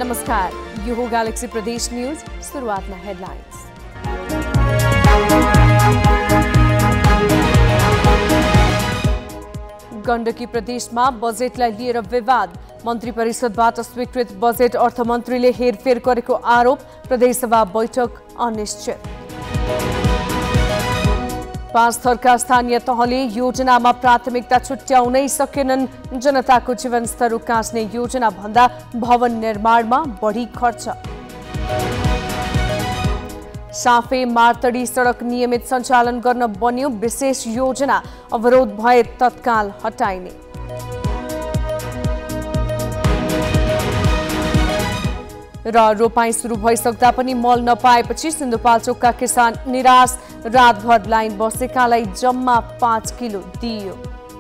नमस्कार, यो हो गैलेक्सी प्रदेश न्यूज। सुरुवातमा हेडलाइन्स। गण्डकी प्रदेशमा बजेटलाई लिएर विवाद। मन्त्री परिषदबाट स्वीकृत बजेट अर्थमन्त्रीले हेरफेर गरेको आरोप। प्रदेशसभा बैठक अनिश्चित। 5 थरका स्थानीय तहले योजनामा प्राथमिकता छुट्याउनै सकेनन्। जनताको जीवनस्तर उकास्ने योजना भन्दा भवन निर्माणमा बढी खर्च। साफे मार्तडी सडक नियमित सञ्चालन गर्न बन्यो विशेष योजना। अवरोध भए तत्काल हटाइने। र रोपाई सुरु भइसक्दा पनि मल नपाएपछि सिन्धुपाल्चोकका किसान निराश। रातभर लाइन बसेकालाई जम्मा 5 किलो दिइयो।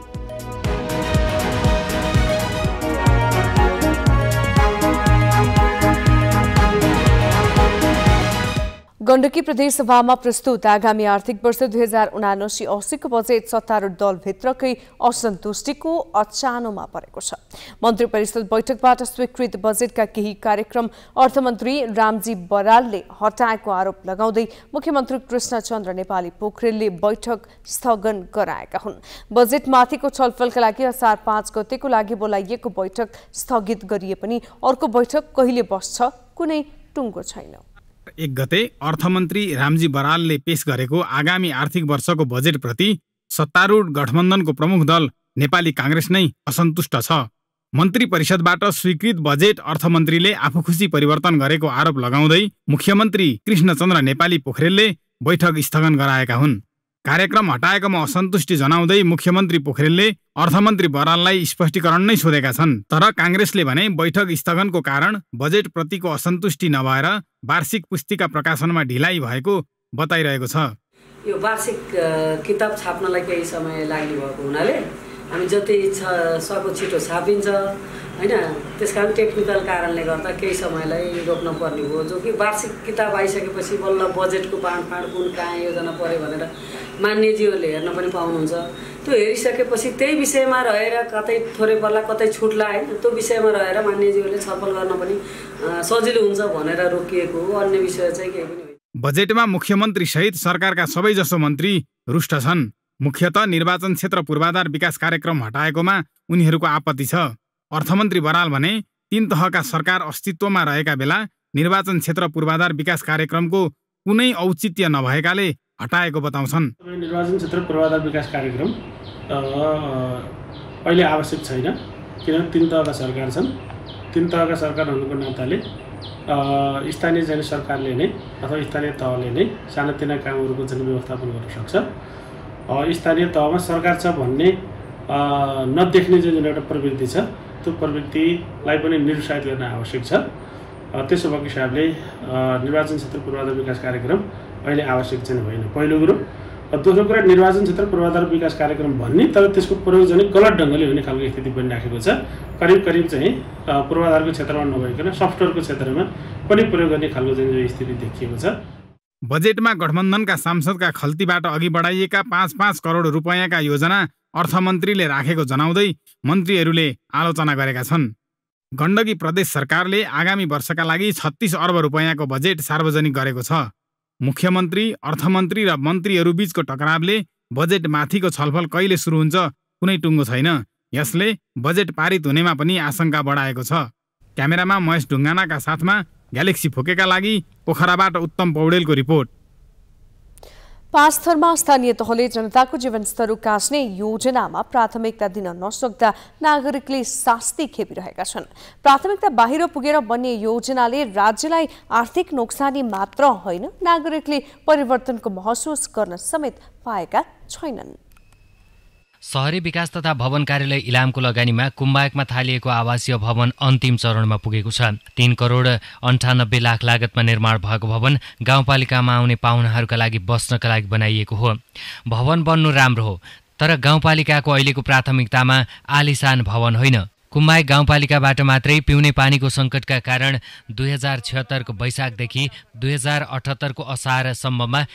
गण्डकी प्रदेशसभामा प्रस्तुत आगामी आर्थिक वर्ष 2079-80 को बजेट सत्तारूढ दलभित्रकै असन्तुष्टिको अचानोमा परेको छ। मन्त्री परिषद बैठकबाट स्वीकृत बजेटका केही कार्यक्रम अर्थमन्त्री रामजी बरालले हटाएको आरोप लगाउँदै मुख्यमन्त्री कृष्णचन्द्र नेपाली पोखरेलले बैठक स्थगन गराएका हुन्। बजेटमाथिको छलफलका लागि असार 5 गतेको लागि बोलाइएको बैठक स्थगित गरिए पनि अर्को बैठक कहिले बस्छ कुनै टुङ्गो छैन। 1 गते अर्थमन्त्री रामजी बरालले पेश गरेको आगामी आर्थिक वर्षको बजेटप्रति सत्तारूढ गठबन्धनको प्रमुख दल नेपाली कांग्रेस नै असन्तुष्ट छ। मन्त्री परिषदबाट स्वीकृत बजेट अर्थमन्त्रीले आफू खुसी परिवर्तन गरेको आरोप लगाउँदै मुख्यमन्त्री कृष्णचन्द्र नेपाली पोखरेलले बैठक स्थगन गराएका हुन्। कार्यक्रम हटाएकोमा असन्तुष्टि जनाउँदै मुख्यमन्त्री पोखरेलले अर्थमन्त्री बराललाई स्पष्टीकरण नै सोधेका छन्। तर कांग्रेसले भने बैठक स्थगनको कारण बजेट प्रतिको असन्तुष्टि नभएर वार्षिक पुस्तिका प्रकाशनमा ढिलाइ भएको बताइरहेको छ। यो वार्षिक किताब छाप्नलाई केही समय लाग्ने भएको हुनाले हामी जति सक्दो छिटो छापिन्छ हैन, त्यसकारण टेक्निकल कारणले गर्दा केही समयलाई रोक्न पर्ने हो। जो कि वार्षिक किताब आइसकेपछि बल्ल बजेटको बाँडफाँड कुन कहाँ योजना पर्यो भनेर मान्यज्यूहरूले हेर्न पनि पाउनुहुन्छ। त्यो हेरिसकेपछि त्यही विषयमा रहेर कतै थोरै पर्ला कतै छुट्ला हैन, त्यो विषयमा रहेर मान्यज्यूहरूले छलफल गर्न पनि सजिलो हुन्छ भनेर रोकिएको हो। अन्य विषय चाहिँ केही पनि होइन। बजेटमा मुख्यमन्त्री सहित सरकारका सबैजसो मन्त्री रुष्ट छन्। मुख्यतः निर्वाचन क्षेत्र पूर्वाधार विकास कार्यक्रम हटाएकोमा उनीहरूको आपत्ति छ। अर्थमन्त्री बराल भने 3 तहका सरकार अस्तित्वमा रहेका बेला निर्वाचन क्षेत्र पूर्वाधार विकास कार्यक्रमको कुनै औचित्य नभएकाले हटाएको बताउँछन्। निर्वाचन क्षेत्र पूर्वाधार विकास कार्यक्रम अहिले आवश्यक छैन, किनभने 3 तहका सरकार छन्। 3 तहका सरकार हुनुको नाताले स्थानीय जन सरकारले नै अथवा स्थानीय तहले नै सानातिना कामहरूको चाहिँ व्यवस्थापन गर्न सक्छ। स्थानीय तहमा सरकार छ भन्ने नदेख्ने जुन एउटा प्रवृत्ति छ, त्यो प्रवृत्तिलाई पनि निरुत्साहित गर्न आवश्यक छ। त्यसो भएको हिसाबले निर्वाचन क्षेत्र पूर्वाधार विकास कार्यक्रम अहिले आवश्यक चाहिँ होइन, पहिलो कुरो। दोस्रो कुरा, निर्वाचन क्षेत्र पूर्वाधार विकास कार्यक्रम भन्ने तर त्यसको प्रयोग चाहिँ गलत ढङ्गले हुने खालको स्थिति बनिराखेको छ। करिब चाहिँ पूर्वाधारको क्षेत्रमा नभइकन सफ्टवेयरको क्षेत्रमा पनि प्रयोग गर्ने खालको चाहिँ स्थिति देखिएको छ। बजेटमा गठबन्धनका सांसदका खल्तीबाट अघि बढाइएका 5-5 करोड रुपैयाँका योजना अर्थमन्त्रीले राखेको जनाउँदै मन्त्रीहरूले आलोचना गरेका छन्। गण्डकी प्रदेश सरकारले आगामी वर्षका लागि 36 अर्ब रुपैयाँको बजेट सार्वजनिक गरेको छ। मुख्यमन्त्री, अर्थमन्त्री र मन्त्रीहरू बीचको टकरावले बजेट माथिको छलफल कहिले सुरु हुन्छ कुनै टुङ्गो छैन। यसले बजेट पारित हुनेमा पनि आशंका बढाएको छ। क्यामेरामा महेश ढुङ्गानाका साथमा ग्यालेक्सी फोकेका लागि पोखराबाट उत्तम पौडेलको रिपोर्ट। 5 थरमा स्थानीय तहले जनताको जीवनस्तर उकास्ने योजनामा प्राथमिकता दिन नसक्दा नागरिकले शास्ति खेपिरहेका छन्। प्राथमिकता बाहिर पुगेर बन्ने योजनाले राज्यलाई आर्थिक नोक्सानी मात्र होइन, नागरिकले परिवर्तनको महसुस गर्न समेत पाएका छैनन्। शहरी विकास तथा भवन कार्यालय इलामको लगानीमा कुम्बायकमा थालिएको आवासीय भवन अन्तिम चरणमा पुगेको छ। 3 करोड 98 लाख लागतमा निर्माण भएको भवन गाउँपालिकामा आउने पाहुनाहरूका लागि बस्नका लागि बनाइएको हो। भवन बन्नु राम्रो हो, तर गाउँपालिकाको अहिलेको प्राथमिकतामा आलिशान भवन होइन। कुम्बायक गाउँपालिकाबाट मात्रै पिउने पानीको सङ्कटका कारण 2076 को वैशाखदेखि 2078 को असारसम्ममा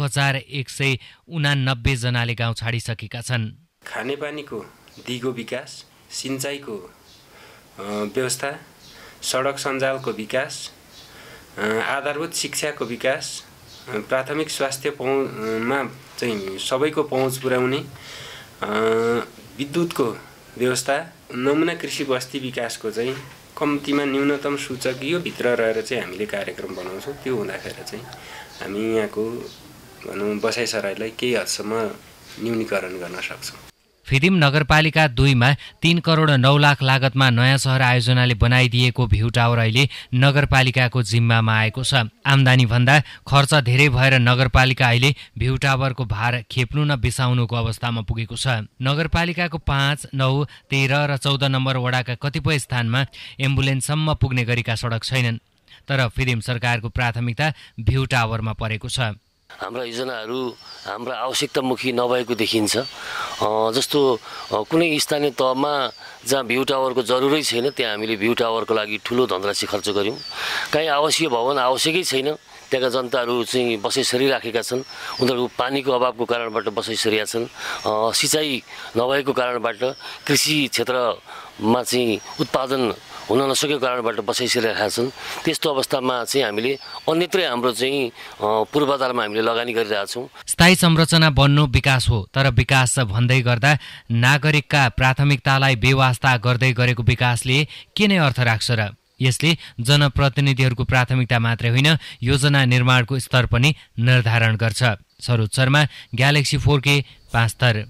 1189 जनाले गाउँ छाडिसकेका छन्। खानेपानीको दिगो विकास, सिंचाइको व्यवस्था, सडक सञ्जालको विकास, आधारभूत शिक्षाको विकास, प्राथमिक स्वास्थ्य पहुँचमा चाहिँ सबैको पहुँच पुर्याउने, विद्युतको व्यवस्था, नमुना कृषि बस्ती विकासको चाहिँ कम्तीमा न्यूनतम सूचक यो भित्र रहेर चाहिँ हामीले कार्यक्रम बनाउँछौँ। त्यो हुँदाखेरि चाहिँ हामी यहाँको भनौँ बसाइसराईलाई केही हदसम्म न्यूनीकरण गर्न सक्छौँ। फिदिम नगरपालिका 2 मा 3 करोड 9 लाख लागतमा नयाँ सहर आयोजनाले बनाइदिएको भ्यू टावर अहिले नगरपालिकाको जिम्मामा आएको छ। आम्दानी भन्दा खर्च धेरै भएर नगरपालिका अहिले भ्यू टावरको भार खेप्नु न बिसाउनुको अवस्थामा पुगेको छ। नगरपालिकाको 5, 9, 13 र 14 नम्बर वडाका कतिपय स्थानमा एम्बुलेन्ससम्म पुग्ने गरीका सडक छैनन्। तर फिदिम सरकारको प्राथमिकता भ्यू टावरमा परेको छ। हाम्रा योजनाहरू हाम्रा आवश्यकतामुखी नभएको देखिन्छ। जस्तो कुनै स्थानीय तहमा जहाँ भ्यू टावरको जरुरै छैन त्यहाँ हामीले भ्यू टावरको लागि ठुलो धनराशि खर्च गऱ्यौँ। कहीँ आवासीय भवन आवश्यकै छैन, त्यहाँका जनताहरू चाहिँ बसाइ सरिराखेका छन्। उनीहरू पानीको अभावको कारणबाट बसाइ सरिया छन्। सिँचाइ नभएको कारणबाट कृषि क्षेत्रमा चाहिँ उत्पादन हुन नसकेको कारणबाट बसाइ सरिरहेका छन्। त्यस्तो अवस्थामा चाहिँ हामीले अन्यत्रै हाम्रो चाहिँ पूर्वाधारमा हामीले लगानी गरिरहेछौँ। स्थायी संरचना बन्नु विकास हो, तर विकास भन्दै गर्दा नागरिकका प्राथमिकतालाई बेवास्ता गर्दै गरेको विकासले के नै अर्थ राख्छ र? यसले जनप्रतिनिधिहरूको प्राथमिकता मात्रै होइन, योजना निर्माणको स्तर पनि निर्धारण गर्छ। सरोज शर्मा, ग्यालेक्सी 4K, 5 थर।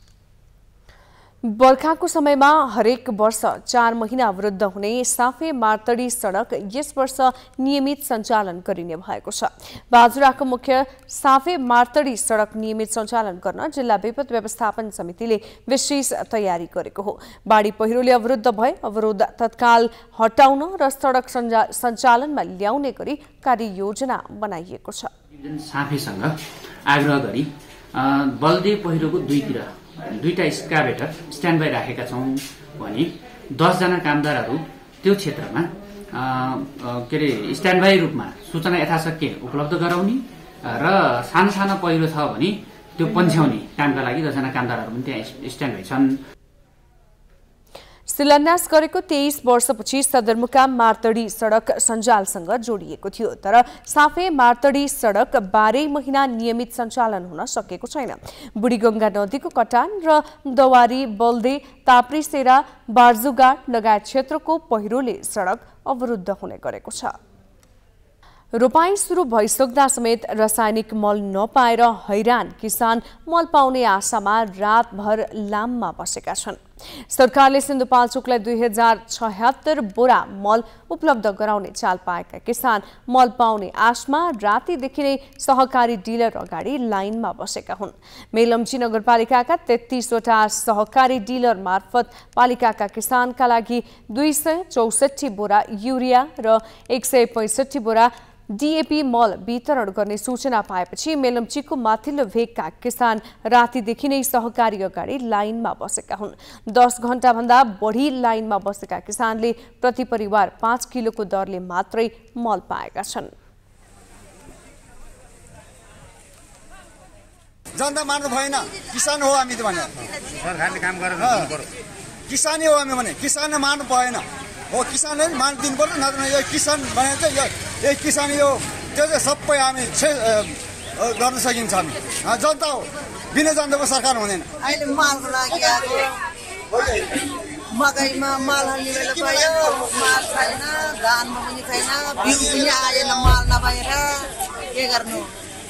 बर्खाको समयमा हरेक वर्ष 4 महिना अवरुद्ध हुने साफे मार्तडी सडक यस वर्ष नियमित सञ्चालन गरिने भएको छ। बाजुराको मुख्य साफे मार्तडी सडक नियमित सञ्चालन गर्न जिल्ला विपद व्यवस्थापन समितिले विशेष तयारी गरेको हो। बाढी पहिरोले अवरुद्ध भए अवरोध तत्काल हटाउन र सडक सञ्चालनमा ल्याउने गरी कार्ययोजना बनाइएको छ। साफेसँग आग्रह गरी बल्दे पहिरोको दुईटा एक्सकाभेटर स्ट्यान्ड बाई राखेका छौँ भने 10 जना कामदारहरू त्यो क्षेत्रमा स्ट्यान्ड बाई रूपमा सूचना यथाशक्य उपलब्ध गराउने र सानो सानो पहिरो छ भने त्यो पन्छ्याउने कामका लागि 10 जना कामदारहरू पनि त्यहाँ स्ट्यान्ड बाई छन्। शिलान्यास गरेको 23 वर्षपछि सदरमुकाम मार्तडी सडक सञ्जालसँग जोडिएको थियो, तर साफे मार्तडी सडक 12 महिना नियमित सञ्चालन हुन सकेको छैन। बुढीगंगा नदीको कटान र दवारी, बल्दे, ताप्रीसेरा, बार्जुगाट लगायत क्षेत्रको पहिरोले सडक अवरुद्ध हुने गरेको छ। रोपाई सुरु भइसक्दा समेत रासायनिक मल नपाएर हैरान किसान मल पाउने आशामा रातभर लाममा बसेका छन्। सरकारले सिन्धुपाल्चोकलाई 2076 बोरा मल उपलब्ध गराउने चाल पाएका किसान मल पाउने आशमा रातिदेखि नै सहकारी डिलर अगाडि लाइनमा बसेका हुन्। मेलम्ची नगरपालिकाका 33 वटा सहकारी डिलर मार्फत पालिकाका किसानका लागि 264 बोरा युरिया र 165 बोरा डीएपी मल वितरण गर्ने सूचना पाएपछि मेलम्चीको माथिल्लो भेगका किसान रातिदेखि नै सहकारी अगाडि लाइनमा बसेका हुन्। 10 घण्टाभन्दा बढी लाइनमा बसेका किसानले प्रति परिवार 5 किलोको दरले मात्रै मल पाएका छन्। जनता मान्नु भएन, किसान हो हामी त भने सरकारले काम गरेर किसानै हो हामी भने किसानले मान्नु भएन हो, किसानले मान दिनु पर्यो। नत्र यो किसान भने चाहिँ यो किसान यो त्यो चाहिँ सबै हामी गर्न सकिन्छ। हामी जनता हो, बिना जनताको सरकार हुँदैन। अहिले मालको लागि आएको मकैमा माल हाल्ने बेला भयो, माल छैन, धानमा पनि छैन, बिउ पनि आएन माल नभएर के गर्नु।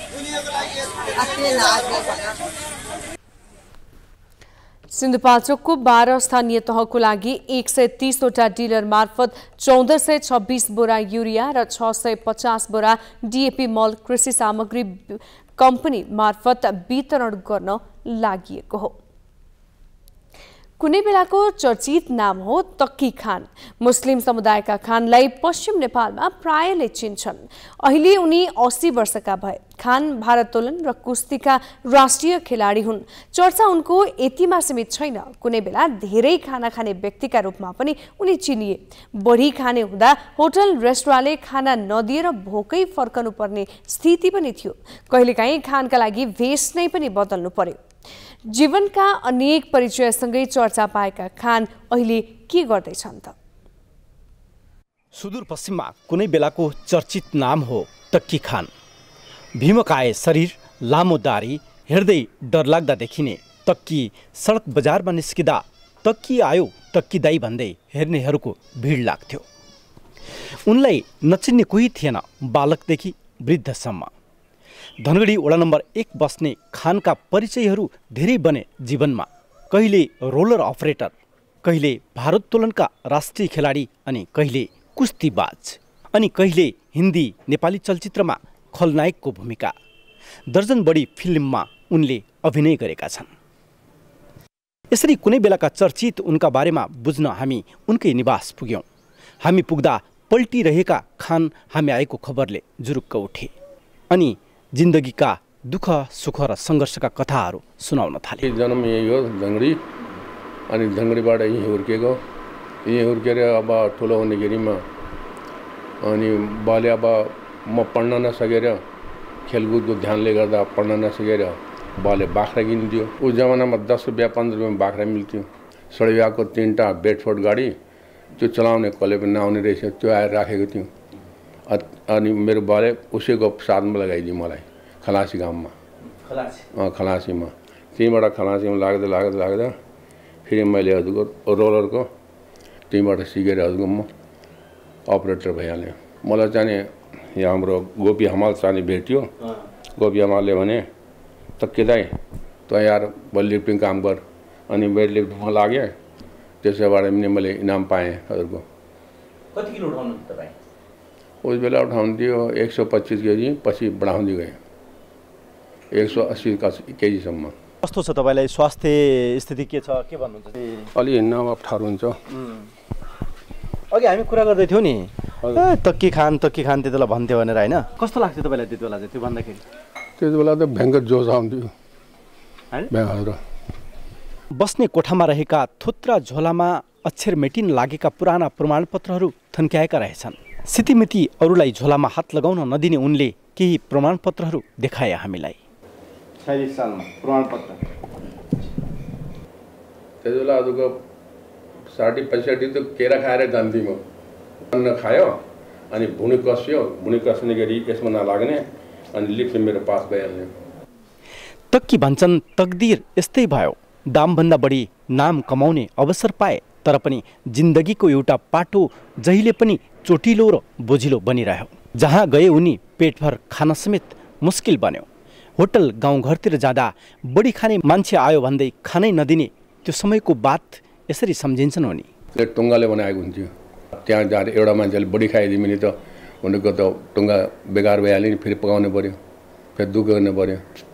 सिन्धुपाल्चोकको 12 स्थानीय तहको लागि 130 वटा डिलर मार्फत 1426 बोरा युरिया र 650 बोरा डीएपी मल कृषि सामग्री कम्पनी मार्फत वितरण गर्न लागिएको हो। कुनै बेलाको चर्चित नाम हो तक्की खान। मुस्लिम समुदायका खानलाई पश्चिम नेपालमा प्रायले चिन्छन्। अहिले उनी 80 वर्षका भए। खान भारोत्तोलन र कुस्तीका राष्ट्रिय खेलाडी हुन्। चर्चा उनको यतिमा सीमित छैन, कुनै बेला धेरै खाना खाने व्यक्तिका रूपमा पनि उनी चिनिए। बढी खाने हुँदा होटल रेस्टुराँले खाना नदिएर भोकै फर्कनु पर्ने स्थिति पनि थियो। कहिलेकाहीँ खानका लागि भेष नै पनि बदल्नु पर्यो। जीवनका अनेक परिचयसँगै चर्चा पाएका खान अहिले के गर्दैछन् त? सुदूरपश्चिममा कुनै बेलाको चर्चित नाम हो तक्की खान। भीमकाय शरीर, लामो दारी, हेर्दै डरलाग्दा देखिने तक्की सडक बजारमा निस्किँदा तक्की आयो तक्की दाई भन्दै हेर्नेहरूको भिड लाग्थ्यो। उनलाई नचिन्ने कोही थिएन, बालकदेखि वृद्धसम्म। धनगढी वडा नम्बर 1 बस्ने खानका परिचयहरू धेरै बने जीवनमा। कहिले रोलर अपरेटर, कहिले भारोत्तोलनका राष्ट्रिय खेलाडी, अनि कहिले कुस्तीबाज, अनि कहिले हिन्दी नेपाली चलचित्रमा खलनायकको भूमिका। दर्जन बढी फिल्ममा उनले अभिनय गरेका छन्। यसरी कुनै बेलाका चर्चित उनका बारेमा बुझ्न हामी उनकै निवास पुग्यौँ। हामी पुग्दा पल्टिरहेका खान हामी आएको खबरले जुरुक्क उठे अनि जिन्दगीका दुःख सुख र सङ्घर्षका कथाहरू सुनाउन थाले। जन्म यही हो धनगढी, अनि धनगढीबाट यहीँ हुर्केको। यहीँ हुर्केर अब ठुलो हुनेखेरिमा अनि बाले अब म पढ्न नसकेर खेलकुदको ध्यानले गर्दा पढ्न नसकेर बाले बाख्रा किनिदियो। उस जमानामा 10 रुपियाँ 15 रुपियाँमा बाख्रा मिल्थ्यो। सडवियाको 3टा बेडफोर्ड गाडी, त्यो चलाउने कसले पनि नआउने रहेछ, त्यो आएर राखेको थियो। अनि मेरो बाले उसैको साथमा लगाइदियो मलाई खलासी गाउँमा। खलासीमा त्यहीँबाट खलासीमा लाग्दा फेरि मैले हजुरको रोलरको त्यहीँबाट सिकेर हजुरको म अपरेटर भइहालेँ। मलाई चाहिँ यहाँ हाम्रो गोपी हमाल चाहिँ भेट्यो। गोपी हमालले भने तक्की दाई त यार वेट लिफ्टिङ काम गर। अनि वेट लिफ्टिङमा लागेँ। त्यसैबाट पनि मैले इनाम पाएँ हजुरको। कति किलो उठाउनु तपाईँ? उस बेला उठाउँथ्यो 125 केजी, पछि बढाउँदै गएँ 180 केजीसम्म। कस्तो छ तपाईँलाई? स्वास्थ्य स्थिति के छ, के भन्नुहुन्छ? अलि हिँड्न अप्ठ्यारो हुन्छ। अघि हामी कुरा गर्दै थियौँ नि, तक्की खान त्यति बेला भन्थ्यो भनेर, होइन? कस्तो लाग्थ्यो तपाईँलाई त्यति बेला चाहिँ त्यो भन्दाखेरि? त्यति बेला त भयङ्कर जोस आउँथ्यो। बस्ने कोठामा रहेका थुत्रा झोलामा अक्षर मेटिन लागेका पुराना प्रमाणपत्रहरू थन्क्याएका रहेछन्। सितिमिति अरूलाई झोलामा हात लगाउन नदिने उनले केही प्रमाणपत्रहरू देखाए हामीलाई। 46 सालमा प्रमाणपत्र त्यति बेला अरूको 60-65 त केरा खाएर जान्थेँ म। अन्न खायो अनि भुँडी कस्यो, भुँडी कस्ने गरी यसमा नलाग्ने, अनि लिप्स मेरो पास भइहाल्ने। तक्की भन्छन् तकदीर यस्तै भयो। दामभन्दा बढी नाम कमाउने अवसर पाए, तर पनि जिन्दगीको एउटा पाटो जहिले पनि चोटिलो र बोझिलो बनिरह्यो। जहाँ गए उनी पेटभर खान समेत मुस्किल बन्यो। होटल गाउँघरतिर जाँदा बढी खाने मान्छे आयो भन्दै खानै नदिने त्यो समयको बात यसरी सम्झिन्छन् उनी। टुङ्गाले बनाएको हुन्थ्यो। त्यहाँ जाँदा एउटा मान्छेले बढी खाइदियो भने त उनीको त टुङ्गा बेकार भइहाल्यो नि, फेरि पकाउनु पर्यो, फेरि दुःख गर्नु पर्यो।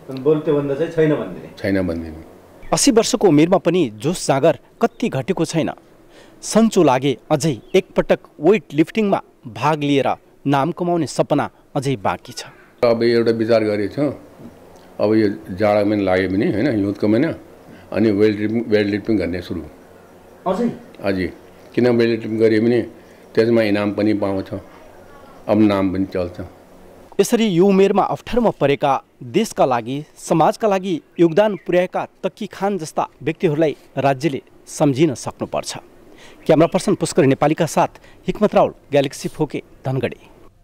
छैन भन्दिने। 80 वर्षको उमेरमा पनि जोस जाँगर कति घटेको छैन। सन्चो लागे अझै एकपटक वेट लिफ्टिङमा भाग लिएर नाम कमाउने सपना अझै बाँकी छ। अब एउटा विचार गरेको छु, अब यो जाडा महिना लाग्यो भने होइन, हिउँदको महिना, अनि वेट लिफ्टिङ गर्ने सुरु अझै। किन वेट लिफ्टिङ गऱ्यो भने त्यसमा इनाम पनि पाउँछ, अब नाम पनि चल्छ। यसरी यो उमेरमा अप्ठ्यारोमा परेका, देशका लागि समाजका लागि योगदान पुर्याएका तक्की खान जस्ता व्यक्तिहरूलाई राज्यले सम्झिन सक्नुपर्छ। क्यामेरा पर्सन पुष्कर नेपालीका साथ हिक्मत राउल, ग्यालेक्सी फोके, धनगढी।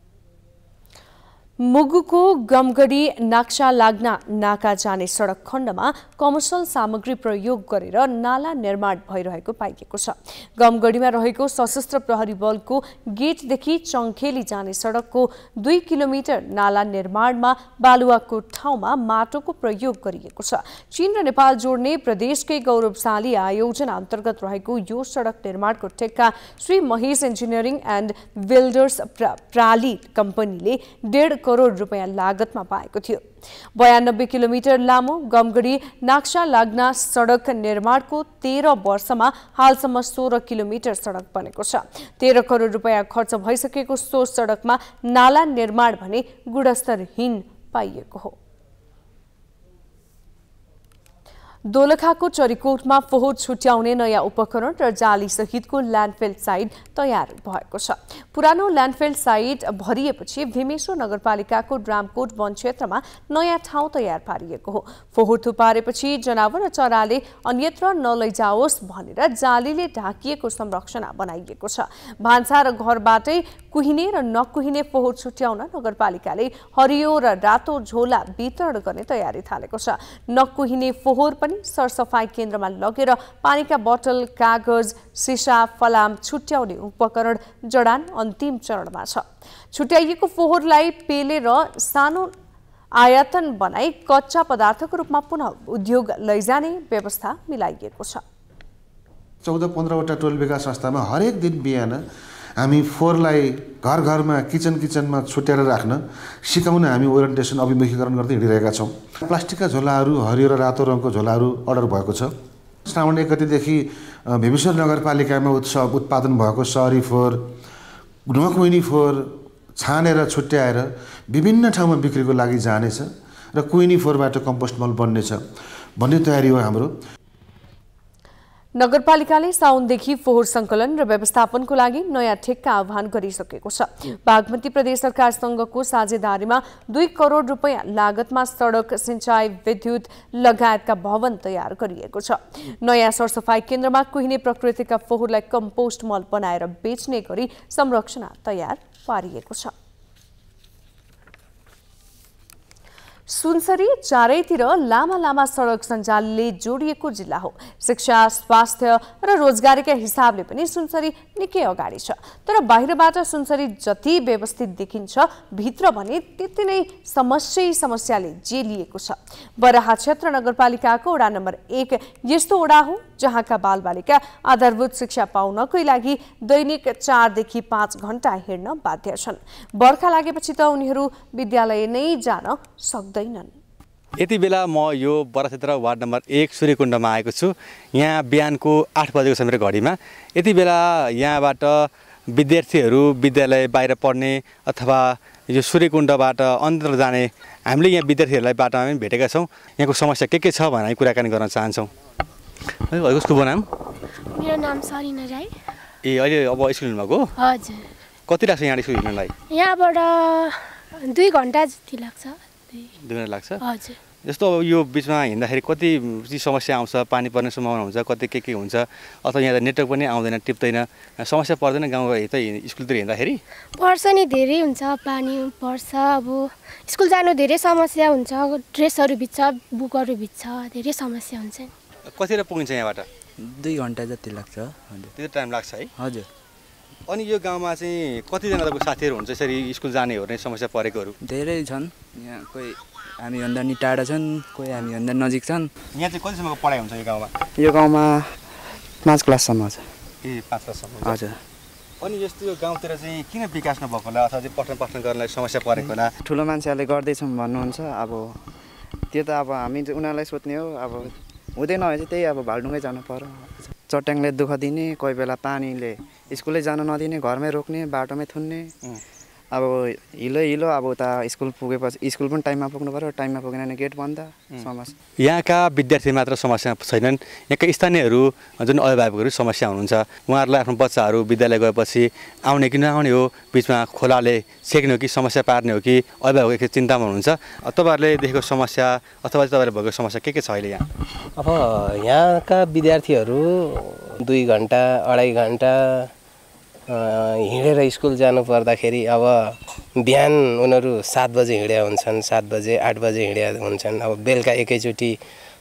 मुगुको गमगढी नाक्सा लाग्ना नाका जाने सडक खण्डमा कमर्सियल सामग्री प्रयोग गरेर नाला निर्माण भइरहेको पाइएको छ। गमगढीमा रहेको सशस्त्र प्रहरी बलको गेटदेखि चङ्खेली जाने सडकको 2 किलोमिटर नाला निर्माणमा बालुवाको ठाउँमा माटोको प्रयोग गरिएको छ। चीन र नेपाल जोड्ने प्रदेशकै गौरवशाली आयोजना अन्तर्गत रहेको यो सडक निर्माणको ठेक्का Shri Mahesh engineering and builders प्राली कम्पनीले 1.5 करोड रुपियाँ लागतमा पाएको थियो। 92 किलोमिटर लामो गमगढी नाक्सा लाग्ना सडक निर्माणको 13 वर्षमा हालसम्म 16 किलोमिटर सडक बनेको छ। 13 करोड रुपियाँ खर्च भइसकेको सो सडकमा नाला निर्माण भने गुणस्तरहीन पाइएको हो। दोलखाको चरीकोटमा फोहोर छुट्याउने नयाँ उपकरण र जाली सहितको ल्यान्डफिल साइट तयार भएको छ। पुरानो ल्यान्डफिल साइट भरिएपछि भीमेश्वर नगरपालिकाको ड्रामकोट वन क्षेत्रमा नयाँ ठाउँ तयार पारिएको हो। फोहोर थुपारेपछि जनावर र चराले अन्यत्र नलैजाओस् भनेर जालीले ढाकिएको संरचना बनाइएको छ। भान्सा र घरबाटै कुहिने र नकुहिने फोहोर छुट्याउन नगरपालिकाले हरियो र रातो झोला वितरण गर्ने तयारी थालेको छ। नकुहिने फोहोर पनि सरसफाई केन्द्रमा लगेर पानीका बोतल, कागज, सिसा, फलाम छुट्याउने उपकरण जडान अन्तिम चरणमा छ। छुट्याइएको फोहोरलाई पेलेर सानो आयतन बनाई कच्चा पदार्थको रूपमा पुनः उद्योग लैजाने व्यवस्था मिलाइएको छ। 14-15 वटा टोल विकास संस्थामा हरेक दिन बिहान हामी फोहोरलाई घर घरमा किचनमा छुट्याएर राख्न सिकाउन हामी ओरिएन्टेसन अभिमुखीकरण गर्दै हिँडिरहेका छौँ। प्लास्टिकका झोलाहरू हरियो र रातो रङको झोलाहरू अर्डर भएको छ। श्रावण 1 गतेदेखि भीमेश्वर नगरपालिकामा उत्पादन भएको सहरी फोहोर, नकुहिने फोहोर छानेर छुट्याएर विभिन्न ठाउँमा बिक्रीको लागि जानेछ र कुहिने फोहोरबाट कम्पोस्ट मल बन्नेछ भन्ने तयारी हो हाम्रो। नगरपालिकाले साउनदेखि फोहोर संकलन र व्यवस्थापनको लागि नयाँ ठेक्का आह्वान गरिसकेको छ। बागमती प्रदेश सरकारसँगको साझेदारीमा 2 करोड रुपैयाँ लागतमा सडक, सिंचाई, विद्युत लगायतका भवन तयार गरिएको छ। नयाँ सरसफाई केन्द्रमा कुहिने प्रकृतिका फोहोरलाई कम्पोस्ट मल बनाएर बेच्ने गरी संरचना तयार पारिएको छ। सुनसरी चारैतिर लामा सडक सञ्जालले जोडिएको जिल्ला हो। शिक्षा, स्वास्थ्य र रोजगारीका हिसाबले पनि सुनसरी निकै अगाडि छ। तर बाहिरबाट सुनसरी जति व्यवस्थित देखिन्छ, भित्र भने त्यति नै समस्याले जेलिएको छ। बराहा क्षेत्र नगरपालिकाको वडा नम्बर 1 यस्तो वडा हो जहाँका बालबालिका आधारभूत शिक्षा पाउनकै लागि दैनिक 4 देखि 5 घण्टा हिँड्न बाध्य छन्। बर्खा लागेपछि त उनीहरू विद्यालय नै जान सक्दैनन्। यति बेला म यो बराहा क्षेत्र वार्ड नम्बर 1 सूर्यकुण्डमा आएको छु। यहाँ बिहानको 8 बजेको समय घडीमा यति बेला यहाँबाट विद्यार्थीहरू विद्यालय बाहिर पढ्ने अथवा यो सूर्यकुण्डबाट अन्तर जाने हामीले यहाँ विद्यार्थीहरूलाई बाटोमा पनि भेटेका छौँ। यहाँको समस्या के छ भनेर कुराकानी गर्न चाहन्छौँ। हजुर, शुभ नाम? मेरो नाम सरिना राई। ए, अहिले अब स्कुल हिँड्नुभएको? हजुर। कति लाग्छ यहाँ स्कुल हिँड्नलाई? यहाँबाट 2 घण्टा जति लाग्छ। 2 घण्टा लाग्छ? हजुर। जस्तो अब यो बिचमा हिँड्दाखेरि कति समस्या आउँछ, पानी पर्ने सम्भावना हुन्छ, कति के हुन्छ, अथवा यहाँ त नेटवर्क पनि आउँदैन, टिप्दैन, समस्या पर्दैन गाउँको यतै स्कुलतिर हिँड्दाखेरि? पर्छ नि, धेरै हुन्छ, पानी पर्छ। अब स्कुल जानु धेरै समस्या हुन्छ, ड्रेसहरू भिज्छ, बुकहरू भिज्छ, धेरै समस्या हुन्छ। कतिखेर पुगिन्छ यहाँबाट? 2 घण्टा जति लाग्छ। हजुर, त्यति टाइम लाग्छ है? हजुर। अनि यो गाउँमा चाहिँ कतिजना तपाईँको साथीहरू हुन्छ यसरी स्कुल जानेहरू नै समस्या परेकोहरू? धेरै छन्। यहाँ कोही हामीभन्दा नि टाढा छन्, कोही हामीभन्दा नजिक छन्। यहाँ चाहिँ कतिसम्मको पढाइ हुन्छ यो गाउँमा? यो गाउँमा 5 क्लाससम्म छ। ए, 5 क्लाससम्म? हजुर। अनि यस्तो यो गाउँतिर चाहिँ किन विकास नभएको होला अथवा चाहिँ पठन गर्नलाई समस्या परेको होला? ठुलो मान्छेहरूले गर्दैछौँ भन्नुहुन्छ। अब त्यो त अब हामी उनीहरूलाई सोध्ने हो। अब हुँदैन भने चाहिँ त्यही अब भालडुङ्गै जानु पर्यो। चट्याङले दुःख दिने, कोही बेला पानीले स्कुलै जान नदिने, घरमै रोक्ने, बाटोमै थुन्ने। अब हिलो अब उता स्कुल पुगेपछि स्कुल पनि टाइममा पुग्नु पर्यो, टाइममा पुगेन भने गेट बन्द। समस्या यहाँका विद्यार्थी मात्र समस्या छैनन्, यहाँका स्थानीयहरू जुन अभिभावकहरू समस्या हुनुहुन्छ। उहाँहरूलाई आफ्नो बच्चाहरू विद्यालय गएपछि आउने कि नआउने हो, बिचमा खोलाले सेक्ने हो कि समस्या पार्ने हो कि अभिभावक एक चिन्तामा हुनुहुन्छ। तपाईँहरूले देखेको समस्या अथवा तपाईँहरूले भएको समस्या के छ अहिले यहाँ? अब यहाँका विद्यार्थीहरू 2 घण्टा 2.5 घण्टा हिँडेर स्कुल जानु पर्दाखेरि अब बिहान उनीहरू 7 बजे हिँड्या हुन्छन्, 7 बजे 8 बजे हिँड्या हुन्छन्। अब बेलुका एकैचोटि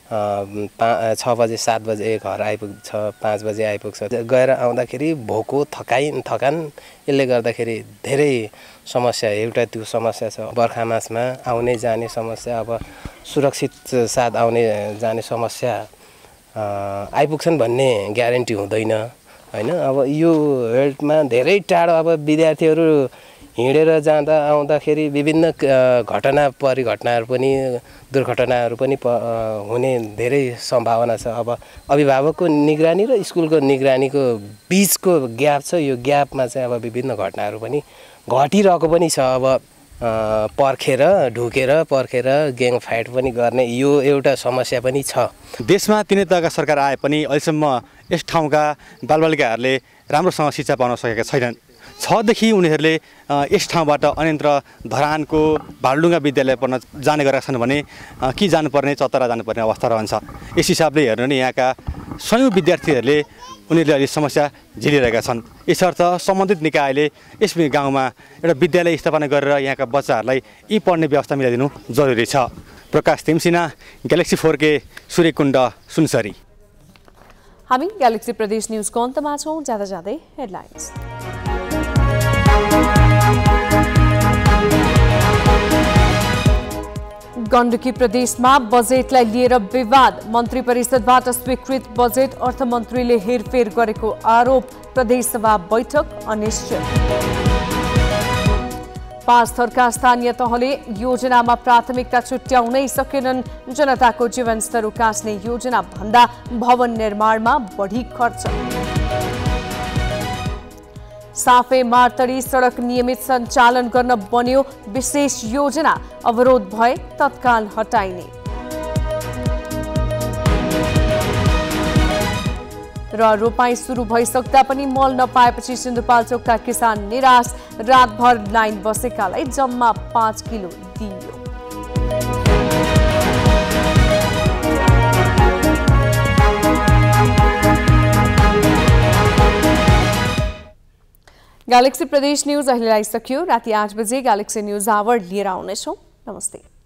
6 बजे 7 बजे घर आइपुग्छ, 5 बजे आइपुग्छ। गएर आउँदाखेरि भोको थकान यसले गर्दाखेरि धेरै समस्या, एउटा त्यो समस्या छ। बर्खा मासमा आउने जाने समस्या, अब सुरक्षित साथ आउने जाने समस्या आइपुग्छन् भन्ने ग्यारेन्टी हुँदैन हैन। अब यो हेल्थमा धेरै टाढो अब विद्यार्थीहरू हिँडेर जाँदा आउँदाखेरि विभिन्न घटनाहरू पनि दुर्घटनाहरू पनि हुने धेरै सम्भावना छ। अब अभिभावकको निगरानी र स्कुलको निगरानीको बीचको ग्याप छ। यो ग्यापमा चाहिँ अब विभिन्न घटनाहरू पनि घटिरहेको पनि छ। अब पर्खेर ग्याङ फाइट पनि गर्ने यो एउटा समस्या पनि छ। देशमा तिनै तहका सरकार आए पनि अहिलेसम्म यस ठाउँका बालबालिकाहरूले राम्रोसँग शिक्षा पाउन सकेका छैनन्। 6 देखि उनीहरूले यस ठाउँबाट अन्यत्र धरानको भालडुङ्गा विद्यालय पढ्न जाने गरेका छन् भने कि जानुपर्ने चतरा जानुपर्ने अवस्था रहन्छ। यस हिसाबले हेर्नु भने यहाँका सयौँ विद्यार्थीहरूले उनीहरूले अहिले समस्या झेलिरहेका छन्। यसर्थ सम्बन्धित निकायले यस गाउँमा एउटा विद्यालय स्थापना गरेर यहाँका बच्चाहरूलाई यी पढ्ने व्यवस्था मिलाइदिनु जरुरी छ। Prakash Timsina, galaxy 4K, Suryakunda, Sunsari. हामी ग्यालेक्सी प्रदेश न्युजको अन्तमा छौँ। जाँदा जाँदै हेडलाइन्स। गण्डकी प्रदेशमा बजेटलाई लिएर विवाद, मन्त्री परिषदबाट स्वीकृत बजेट अर्थमन्त्रीले हेरफेर गरेको आरोप, प्रदेशसभा बैठक अनिश्चित। 5 थरका स्थानीय तहले योजनामा प्राथमिकता छुट्याउनै सकेनन्, जनताको जीवनस्तर उकास्ने योजना भन्दा भवन निर्माणमा बढी खर्च। साफे मार्तडी सडक नियमित सञ्चालन गर्न बन्यो विशेष योजना, अवरोध भए तत्काल हटाइने। र रोपाई सुरु भइसक्दा पनि मल नपाएपछि सिन्धुपाल्चोकका किसान निराश, रातभर लाइन बसेकालाई जम्मा 5 किलो दिइयो। ग्यालेक्सी प्रदेश न्यूज अहिलेलाई सकियो। राति 8 बजे ग्यालेक्सी न्यूज आवर लिएर आउनेछौँ। नमस्ते।